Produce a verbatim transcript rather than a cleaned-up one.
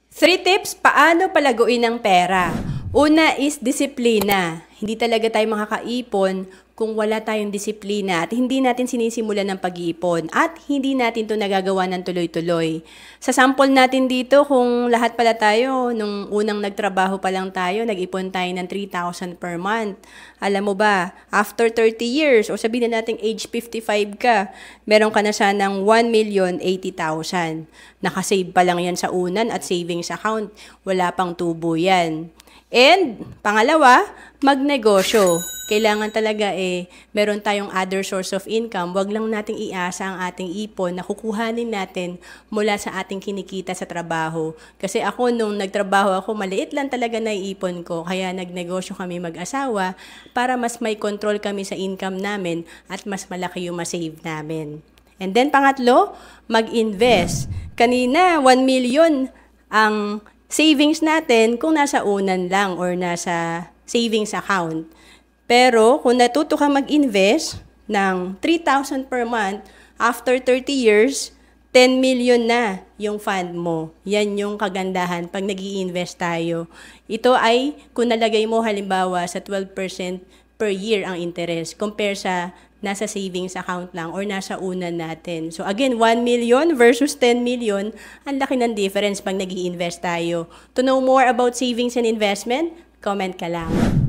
Three tips paano palaguin ang pera. Una is disiplina. Hindi talaga tayo makakaipon kung wala tayong disiplina at hindi natin sinisimulan ng pag-iipon at hindi natin to nagagawa ng tuloy-tuloy. Sa sample natin dito, kung lahat pala tayo, nung unang nagtrabaho pa lang tayo, nag-ipon tayo ng three thousand per month. Alam mo ba, after thirty years, o sabihin na natin age fifty-five ka, meron ka na sanang one million eighty thousand. Nakasave pa lang yan sa unan at savings account. Wala pang tubo yan. And, pangalawa, magnegosyo. Kailangan talaga eh, meron tayong other source of income. Huwag lang nating iasa ang ating ipon na kukuhanin natin mula sa ating kinikita sa trabaho. Kasi ako, nung nagtrabaho ako, maliit lang talaga na iipon ko. Kaya nagnegosyo kami mag-asawa para mas may control kami sa income namin at mas malaki yung masave namin. And then, pangatlo, mag-invest. Kanina, one million ang savings natin kung nasa unan lang or nasa savings account. Pero kung natuto ka mag-invest ng three thousand per month, after thirty years, ten million na yung fund mo. Yan yung kagandahan pag nag-i-invest tayo. Ito ay kung nalagay mo halimbawa sa twelve percent per year ang interest compare sa nasa savings account lang or nasa unan natin. So again, one million versus ten million, ang laki ng difference pag nag-i-invest tayo. To know more about savings and investment, comment ka lang.